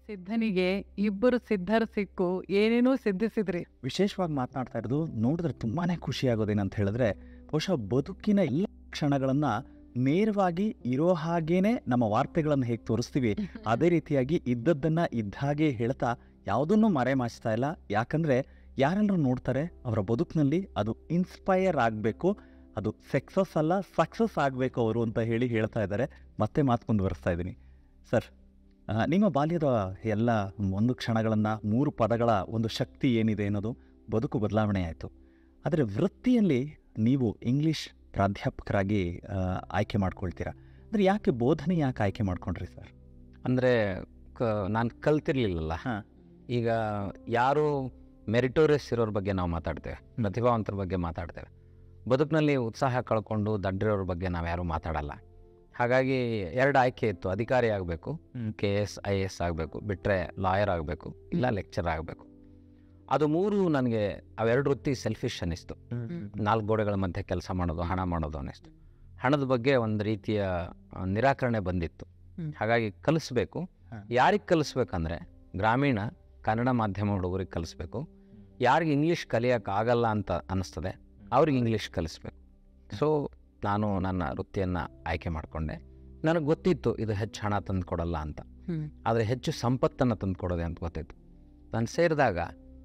ಸಿದ್ಧನಿಗೆ ಇಬ್ಬರು ಸಿದ್ಧರು ಸಿಕ್ಕು ಏನೇನೋ ಸಿದ್ಧಿಸಿದ್ರಿ. ವಿಶೇಷವಾಗಿ ಮಾತನಾಡ್ತಾ ಇರೋದು ನೋಡಿದ್ರೆ ತುಂಬಾನೇ ಖುಷಿ ಆಗೋದೇನಂತ ಹೇಳಿದ್ರೆ, ಬಹುಶಃ ಬದುಕಿನ ಎಲ್ಲ ಕ್ಷಣಗಳನ್ನ ನೇರವಾಗಿ ಇರೋ ಹಾಗೇನೆ ನಮ್ಮ ವಾರ್ತೆಗಳನ್ನು ಹೇಗೆ ತೋರಿಸ್ತೀವಿ ಅದೇ ರೀತಿಯಾಗಿ ಇದ್ದದ್ದನ್ನ ಇದ್ದ ಹಾಗೆ ಹೇಳ್ತಾ ಯಾವುದನ್ನು ಮರೆಮಾಚ್ತಾ ಇಲ್ಲ. ಯಾಕಂದ್ರೆ ಯಾರೆಲ್ಲರೂ ನೋಡ್ತಾರೆ ಅವರ ಬದುಕಿನಲ್ಲಿ ಅದು ಇನ್ಸ್ಪೈರ್ ಆಗಬೇಕು, ಅದು ಸಕ್ಸಸ್ ಅಲ್ಲ ಸಕ್ಸಸ್ ಆಗಬೇಕು ಅವರು ಅಂತ ಹೇಳ್ತಾ ಇದ್ದಾರೆ. ಮತ್ತೆ ಮಾತು ಮುಂದುವರಿಸ್ತಾ ಇದ್ದೀನಿ ಸರ್. ನಿಮ್ಮ ಬಾಲ್ಯದ ಎಲ್ಲ ಒಂದು ಕ್ಷಣಗಳನ್ನು 3 ಪದಗಳ ಒಂದು ಶಕ್ತಿ ಏನಿದೆ ಅನ್ನೋದು ಬದುಕು ಬದಲಾವಣೆ ಆಯಿತು. ಆದರೆ ವೃತ್ತಿಯಲ್ಲಿ ನೀವು ಇಂಗ್ಲೀಷ್ ಪ್ರಾಧ್ಯಾಪಕರಾಗಿ ಆಯ್ಕೆ ಮಾಡ್ಕೊಳ್ತೀರಾ ಅಂದರೆ ಯಾಕೆ ಬೋಧನೆ ಯಾಕೆ ಆಯ್ಕೆ ಮಾಡ್ಕೊಂಡ್ರಿ ಸರ್? ಅಂದರೆ ನಾನು ಕಲ್ತಿರ್ಲಿಲ್ಲಲ್ಲ. ಈಗ ಯಾರು ಮೆರಿಟೋರಿಯಸ್ ಇರೋರ ಬಗ್ಗೆ ನಾವು ಮಾತಾಡ್ತೇವೆ, ಪ್ರತಿಭಾವಂತರ ಬಗ್ಗೆ ಮಾತಾಡ್ತೇವೆ. ಬದುಕಿನಲ್ಲಿ ಉತ್ಸಾಹ ಕಳ್ಕೊಂಡು ದಡ್ಡಿರೋರ ಬಗ್ಗೆ ನಾವು ಯಾರೂ ಮಾತಾಡಲ್ಲ. ಹಾಗಾಗಿ 2 ಆಯ್ಕೆ ಇತ್ತು. ಅಧಿಕಾರಿ ಆಗಬೇಕು, KS IAS ಆಗಬೇಕು, ಬಿಟ್ಟರೆ ಲಾಯರ್ ಆಗಬೇಕು, ಇಲ್ಲ ಲೆಕ್ಚರ್ ಆಗಬೇಕು. ಅದು 3 ನನಗೆ ಅವೆರಡು ವೃತ್ತಿ ಸೆಲ್ಫಿಶ್ ಅನ್ನಿಸ್ತು. 4 ಗೋಡೆಗಳ ಮಧ್ಯೆ ಕೆಲಸ ಮಾಡೋದು, ಹಣ ಮಾಡೋದು ಅನ್ನಿಸ್ತು. ಹಣದ ಬಗ್ಗೆ ಒಂದು ರೀತಿಯ ನಿರಾಕರಣೆ ಬಂದಿತ್ತು. ಹಾಗಾಗಿ ಕಲಿಸ್ಬೇಕು. ಯಾರಿಗೆ ಕಲಿಸ್ಬೇಕಂದ್ರೆ ಗ್ರಾಮೀಣ ಕನ್ನಡ ಮಾಧ್ಯಮ ಹುಡುಗರಿಗೆ ಕಲಿಸ್ಬೇಕು. ಯಾರಿಗೆ ಇಂಗ್ಲೀಷ್ ಕಲಿಯೋಕ್ಕಾಗಲ್ಲ ಅಂತ ಅನ್ನಿಸ್ತದೆ ಅವ್ರಿಗೆ ಇಂಗ್ಲೀಷ್ ಕಲಿಸ್ಬೇಕು. ಸೊ ನಾನು ನನ್ನ ವೃತ್ತಿಯನ್ನು ಆಯ್ಕೆ ಮಾಡಿಕೊಂಡೆ. ನನಗೆ ಗೊತ್ತಿತ್ತು ಇದು ಹೆಚ್ಚು ಹಣ ತಂದು ಕೊಡಲ್ಲ ಅಂತ, ಆದರೆ ಹೆಚ್ಚು ಸಂಪತ್ತನ್ನು ತಂದು ಕೊಡೋದೆ ಅಂತ ಗೊತ್ತಿತ್ತು. ನಾನು ಸೇರಿದಾಗ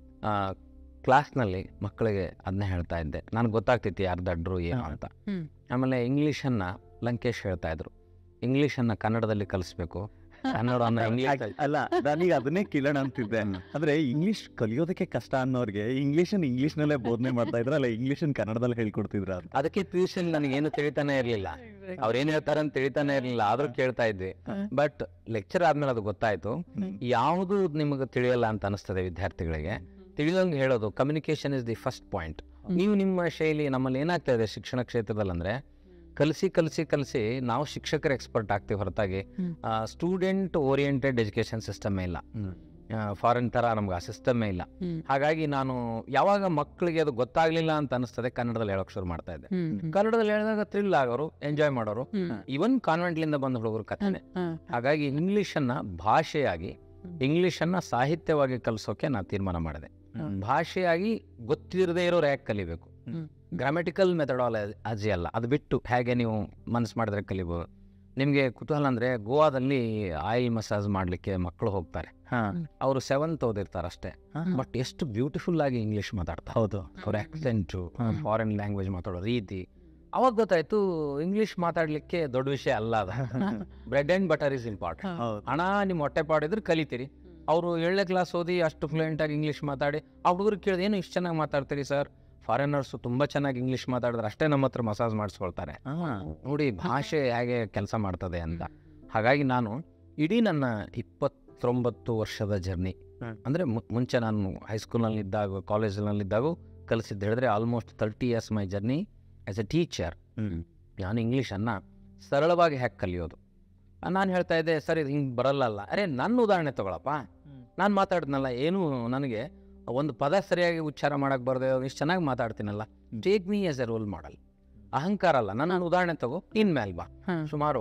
ಕ್ಲಾಸ್ನಲ್ಲಿ ಮಕ್ಕಳಿಗೆ ಅದನ್ನೇ ಹೇಳ್ತಾ ಇದ್ದೆ. ನನಗೆ ಗೊತ್ತಾಗ್ತಿತ್ತು ಯಾರು ದಡ್ರು ಏನು ಅಂತ. ಆಮೇಲೆ ಇಂಗ್ಲೀಷನ್ನು ಲಂಕೇಶ್ ಹೇಳ್ತಾ ಇದ್ರು, ಇಂಗ್ಲೀಷನ್ನು ಕನ್ನಡದಲ್ಲಿ ಕಲಿಸ್ಬೇಕು, ಕನ್ನಡವನ್ನು ಇಂಗ್ಲೀಷ್ ಅಲ್ಲ. ನಾನೀಗ ಅದನ್ನೇ ಕೇಳೋಣ ಅಂತಿದ್ದೆ. ಅಂದ್ರೆ ಇಂಗ್ಲೀಷ್ ಕಲಿಯೋದಕ್ಕೆ ಕಷ್ಟ ಅನ್ನೋರಿಗೆ ಇಂಗ್ಲೀಷ್ನಲ್ಲೇ ಬೋಧನೆ ಮಾಡ್ತಾ ಇದ್ರ, ಅಲ್ಲ ಇಂಗ್ಲೀಷನ್ನು ಕನ್ನಡದಲ್ಲಿ ಹೇಳ್ಕೊಡ್ತಿದ್ರ? ಅದಕ್ಕೆ ಟ್ಯೂಷನ್ ನನಗೇನು ತಿಳಿತಾನೆ ಇರಲಿಲ್ಲ, ಅವ್ರೇನು ಹೇಳ್ತಾರೆ ಅಂತ ತಿಳಿತಾನೆ ಇರಲಿಲ್ಲ. ಆದ್ರೂ ಕೇಳ್ತಾ ಇದ್ವಿ. ಬಟ್ ಲೆಕ್ಚರ್ ಆದ್ಮೇಲೆ ಅದು ಗೊತ್ತಾಯ್ತು. ಯಾವುದು ನಿಮಗೆ ತಿಳಿಯಲ್ಲ ಅಂತ ಅನಿಸ್ತದೆ ವಿದ್ಯಾರ್ಥಿಗಳಿಗೆ, ತಿಳಿದಂಗೆ ಹೇಳೋದು. Communication is the first point. ನೀವು ನಿಮ್ಮ ಶೈಲಿ, ನಮ್ಮಲ್ಲಿ ಏನಾಗ್ತಾ ಇದೆ ಶಿಕ್ಷಣ ಕ್ಷೇತ್ರದಲ್ಲಿ ಅಂದರೆ ಕಲಿಸಿ ನಾವು ಶಿಕ್ಷಕರ ಎಕ್ಸ್ಪರ್ಟ್ ಆಗ್ತೀವಿ ಹೊರತಾಗಿ ಸ್ಟೂಡೆಂಟ್ ಓರಿಯೆಂಟೆಡ್ ಎಜುಕೇಷನ್ ಸಿಸ್ಟಮೇ ಇಲ್ಲ. ಫಾರಿನ್ ಥರ ನಮ್ಗೆ ಆ ಸಿಸ್ಟಮೇ ಇಲ್ಲ. ಹಾಗಾಗಿ ನಾನು ಯಾವಾಗ ಮಕ್ಕಳಿಗೆ ಅದು ಗೊತ್ತಾಗ್ಲಿಲ್ಲ ಅಂತ ಅನಿಸ್ತದೆ ಕನ್ನಡದಲ್ಲಿ ಹೇಳೋಕೆ ಶುರು ಮಾಡ್ತಾ ಇದ್ದೆ. ಕನ್ನಡದಲ್ಲಿ ಹೇಳಿದಾಗ ಥ್ರಿಲ್ ಆಗೋರು, ಎಂಜಾಯ್ ಮಾಡೋರು, ಈವನ್ ಕಾನ್ವೆಂಟ್ಲಿಂದ ಬಂದ ಹುಡುಗರು ಕಥೆನೆ. ಹಾಗಾಗಿ ಇಂಗ್ಲೀಷನ್ನು ಭಾಷೆಯಾಗಿ, ಇಂಗ್ಲೀಷನ್ನು ಸಾಹಿತ್ಯವಾಗಿ ಕಲಿಸೋಕೆ ನಾನು ತೀರ್ಮಾನ ಮಾಡಿದೆ. ಭಾಷೆಯಾಗಿ ಗೊತ್ತಿರದೇ ಇರೋರು ಯಾಕೆ ಕಲಿಬೇಕು? ಗ್ರಾಮೆಟಿಕಲ್ ಮೆಥಡಾಲಜಿ ಅಲ್ಲ, ಅದು ಬಿಟ್ಟು ಹೇಗೆ ನೀವು ಮನಸ್ಸು ಮಾಡಿದ್ರೆ ಕಲಿಬೋದು. ನಿಮಗೆ ಕುತೂಹಲ ಅಂದರೆ ಗೋವಾದಲ್ಲಿ ಆಯಿಲ್ ಮಸಾಜ್ ಮಾಡಲಿಕ್ಕೆ ಮಕ್ಕಳು ಹೋಗ್ತಾರೆ. ಅವರು 7th ಓದಿರ್ತಾರೆ ಅಷ್ಟೇ, ಬಟ್ ಎಷ್ಟು ಬ್ಯೂಟಿಫುಲ್ ಆಗಿ ಇಂಗ್ಲೀಷ್ ಮಾತಾಡ್ತಾರೆ. ಹೌದು, ಅವ್ರ ಆಕ್ಸೆಂಟು, ಫಾರಿನ್ ಲ್ಯಾಂಗ್ವೇಜ್ ಮಾತಾಡೋ ರೀತಿ. ಅವಾಗ ಗೊತ್ತಾಯ್ತು ಇಂಗ್ಲೀಷ್ ಮಾತಾಡ್ಲಿಕ್ಕೆ ದೊಡ್ಡ ವಿಷಯ ಅಲ್ಲ ಅದು. Bread and butter is important. ಹಣ ನಿಮ್ಮ ಹೊಟ್ಟೆ ಪಾಡಿದ್ರೆ ಕಲಿತೀರಿ. ಅವರು 7ನೇ ಕ್ಲಾಸ್ ಓದಿ ಅಷ್ಟು ಫ್ಲೂಯೆಂಟಾಗಿ ಇಂಗ್ಲೀಷ್ ಮಾತಾಡಿ ಆ ಹುಡುಗರು ಕೇಳಿದೆ, ಏನು ಇಷ್ಟು ಚೆನ್ನಾಗಿ ಮಾತಾಡ್ತೀರಿ ಸರ್? ಫಾರಿನರ್ಸು ತುಂಬ ಚೆನ್ನಾಗಿ ಇಂಗ್ಲೀಷ್ ಮಾತಾಡಿದ್ರೆ ಅಷ್ಟೇ ನಮ್ಮ ಹತ್ರ ಮಸಾಜ್ ಮಾಡಿಸ್ಕೊಳ್ತಾರೆ. ನೋಡಿ ಭಾಷೆ ಹೇಗೆ ಕೆಲಸ ಮಾಡ್ತದೆ ಅಂತ. ಹಾಗಾಗಿ ನಾನು ಇಡೀ ನನ್ನ 29 ವರ್ಷದ ಜರ್ನಿ ಅಂದರೆ ಮುಂಚೆ ನಾನು ಹೈಸ್ಕೂಲ್ನಲ್ಲಿದ್ದಾಗ, ಕಾಲೇಜಿನಲ್ಲಿದ್ದಾಗ ಕಲಿಸಿದ್ದು ಹೇಳಿದ್ರೆ almost 30 years my journey as a teacher. ನಾನು ಇಂಗ್ಲೀಷನ್ನು ಸರಳವಾಗಿ ಹ್ಯಾಕ್ ಕಲಿಯೋದು. ನಾನು ಹೇಳ್ತಾ ಇದ್ದೆ, ಸರ್ ಇದು ಹಿಂಗೆ ಬರಲ್ಲಲ್ಲ. ಅರೆ ನನ್ನ ಉದಾಹರಣೆ ತಗೊಳಪ್ಪ, ನಾನು ಮಾತಾಡಿದ್ನಲ್ಲ, ಏನು ನನಗೆ ಒಂದು ಪದ ಸರಿಯಾಗಿ ಉಚ್ಚಾರ ಮಾಡೋಕ್ಕೆ ಬರದೆ ಇಷ್ಟು ಚೆನ್ನಾಗಿ ಮಾತಾಡ್ತೀನಲ್ಲ, take me as a role model. ಅಹಂಕಾರ ಅಲ್ಲ, ನನ್ನ ಉದಾಹರಣೆ ತಗೋ, ಇನ್ಮೇಲೆ ಬಾ. ಸುಮಾರು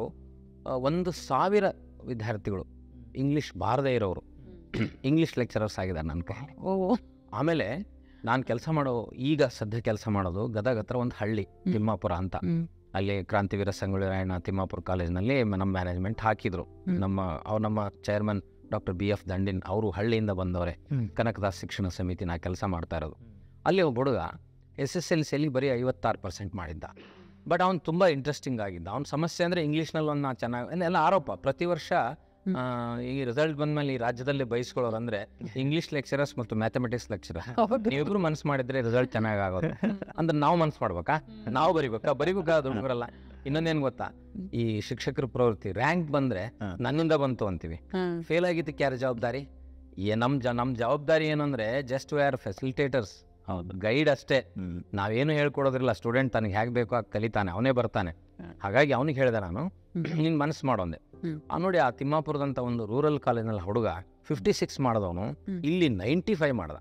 1,000 ವಿದ್ಯಾರ್ಥಿಗಳು ಇಂಗ್ಲೀಷ್ ಬಾರದೇ ಇರೋರು ಇಂಗ್ಲೀಷ್ ಲೆಕ್ಚರರ್ಸ್ ಆಗಿದ್ದಾರೆ ನನ್ನ ಕೈ. ಆಮೇಲೆ ನಾನು ಕೆಲಸ ಮಾಡೋ, ಈಗ ಸದ್ಯ ಕೆಲಸ ಮಾಡೋದು ಗದಗ ಹತ್ರ ಒಂದು ಹಳ್ಳಿ ತಿಮ್ಮಾಪುರ ಅಂತ. ಅಲ್ಲಿ ಕ್ರಾಂತಿವೀರ ಸಂಗೊಳ್ಳಿ ರಾಯಣ್ಣ ತಿಮ್ಮಾಪುರ ಕಾಲೇಜ್ನಲ್ಲಿ ನಮ್ಮ ಮ್ಯಾನೇಜ್ಮೆಂಟ್ ಹಾಕಿದ್ರು. ನಮ್ಮ ಚೇರ್ಮನ್ ಡಾಕ್ಟರ್ BF ದಂಡಿನ್ ಅವರು ಹಳ್ಳಿಯಿಂದ ಬಂದವರೇ. ಕನಕದಾಸ್ ಶಿಕ್ಷಣ ಸಮಿತಿ ನಾ ಕೆಲಸ ಮಾಡ್ತಾ ಇರೋದು. ಅಲ್ಲಿ ಒಬ್ಬ ಹುಡುಗ SSLCಯಲ್ಲಿ ಬರೀ 56% ಮಾಡಿದ್ದ. ಬಟ್ ಅವ್ನು ತುಂಬ ಇಂಟ್ರೆಸ್ಟಿಂಗ್ ಆಗಿದ್ದ. ಅವ್ನ ಸಮಸ್ಯೆ ಅಂದರೆ ಇಂಗ್ಲೀಷ್ನಲ್ಲಿ ಒಂದು ಚೆನ್ನಾಗಿ ಎಲ್ಲ ಆರೋಪ. ಪ್ರತಿ ವರ್ಷ ಈ ರಿಸಲ್ಟ್ ಬಂದಮೇಲೆ ಈ ರಾಜ್ಯದಲ್ಲಿ ಬಯಸ್ಕೊಳ್ಳೋರು ಅಂದರೆ ಇಂಗ್ಲೀಷ್ ಲೆಕ್ಚರರ್ಸ್ ಮತ್ತು ಮ್ಯಾಥಮೆಟಿಕ್ಸ್ ಲೆಕ್ಚರರ್. ನೀವಿಬ್ರು ಮನಸ್ಸು ಮಾಡಿದ್ರೆ ರಿಸಲ್ಟ್ ಚೆನ್ನಾಗಿ ಆಗೋದು. ಅಂದ್ರೆ ನಾವು ಮನಸ್ಸು ಮಾಡ್ಬೇಕಾ, ನಾವು ಬರಿಬೇಕಾದ ಹುಡುಗರಲ್ಲ. ಇನ್ನೊಂದೇನು ಗೊತ್ತಾ, ಈ ಶಿಕ್ಷಕರ ಪ್ರವೃತ್ತಿ ರ್ಯಾಂಕ್ ಬಂದರೆ ನನ್ನಿಂದ ಬಂತು ಅಂತೀವಿ. ಫೇಲ್ ಆಗಿದ್ದಕ್ಕೆ ಯಾರು ಜವಾಬ್ದಾರಿ? ನಮ್ಮ ಜವಾಬ್ದಾರಿ ಏನು ಅಂದರೆ just we are facilitators, guide ಅಷ್ಟೇ. ನಾವೇನು ಹೇಳ್ಕೊಡೋದ್ರಿಲ್ಲ. ಸ್ಟೂಡೆಂಟ್ ತನಗೆ ಹೇಗೆ ಬೇಕೋ ಆಗ ಕಲಿತಾನೆ, ಅವನೇ ಬರ್ತಾನೆ. ಹಾಗಾಗಿ ಅವನಿಗೆ ಹೇಳಿದೆ ನಾನು, ನೀನು ಮನಸ್ಸು ಮಾಡೋಂದೆ. ನೋಡಿ ಆ ತಿಮ್ಮಾಪುರದಂಥ ಒಂದು ರೂರಲ್ ಕಾಲೇಜ್ನಲ್ಲಿ ಹುಡುಗ 56 ಮಾಡಿದವನು ಇಲ್ಲಿ 95 ಮಾಡ್ದ.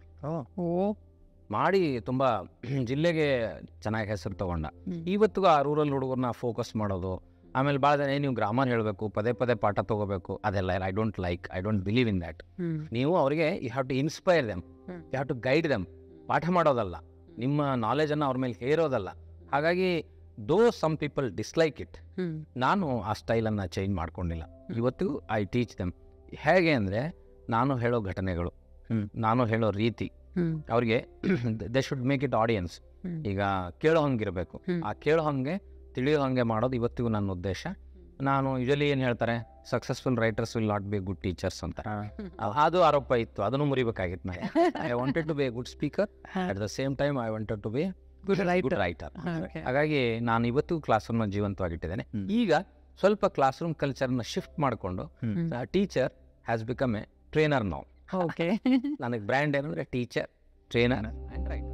ಮಾಡಿ ತುಂಬ ಜಿಲ್ಲೆಗೆ ಚೆನ್ನಾಗಿ ಹೆಸರು ತಗೊಂಡ. ಇವತ್ತಿಗೂ ಆ ರೂರಲ್ ಹುಡುಗರನ್ನ ಫೋಕಸ್ ಮಾಡೋದು, ಆಮೇಲೆ ಭಾಳ ಜನ ನೀವು ಗ್ರಾಮರ್ ಹೇಳಬೇಕು, ಪದೇ ಪದೇ ಪಾಠ ತೊಗೋಬೇಕು, ಅದೆಲ್ಲ I don't believe in that. ನೀವು ಅವರಿಗೆ you have to inspire them, you have to guide them. ಪಾಠ ಮಾಡೋದಲ್ಲ, ನಿಮ್ಮ ನಾಲೆಜನ್ನು ಅವ್ರ ಮೇಲೆ ಹೇರೋದಲ್ಲ. ಹಾಗಾಗಿ ದೋ ಸಮ್ ಪೀಪಲ್ ಡಿಸ್ಲೈಕ್ ಇಟ್, ನಾನು ಆ ಸ್ಟೈಲನ್ನು ಚೇಂಜ್ ಮಾಡ್ಕೊಂಡಿಲ್ಲ. ಇವತ್ತು ಐ ಟೀಚ್ ದೆಮ್. ಹೇಗೆ ಅಂದರೆ, ನಾನು ಹೇಳೋ ಘಟನೆಗಳು, ನಾನು ಹೇಳೋ ರೀತಿ ಅವ್ರಿಗೆ they should make it audience. ಈಗ ಕೇಳೋ ಹಂಗಿರಬೇಕು, ಆ ಕೇಳೋ ಹಂಗೆ ತಿಳಿಯೋ ಹಂಗೆ ಮಾಡೋದು ಇವತ್ತಿಗೂ ನನ್ನ ಉದ್ದೇಶ. ನಾನು ಯೂಶಲಿ ಏನು ಹೇಳ್ತಾರೆ, successful writers will not be good teachers ಅಂತ. ಅದು ಆರೋಪ ಇತ್ತು, ಅದನ್ನು ಮುರಿಬೇಕಾಗಿತ್ತು. ನಾನು I wanted to be a good speaker, at the same time I wanted to be good writer. ಹಾಗಾಗಿ ನಾನು ಇವತ್ತು ಕ್ಲಾಸ್ ರೂಮ್ನ ಜೀವಂತವಾಗಿಟ್ಟಿದ್ದೇನೆ. ಈಗ ಸ್ವಲ್ಪ ಕ್ಲಾಸ್ ರೂಮ್ ಕಲ್ಚರ್ನ ಶಿಫ್ಟ್ ಮಾಡಿಕೊಂಡು teacher has become a trainer now. ನನಗೆ ಬ್ರ್ಯಾಂಡ್ ಏನಂದ್ರೆ ಟೀಚರ್, ಟ್ರೈನರ್ ಆ್ಯಂಡ್ ರೈಟರ್.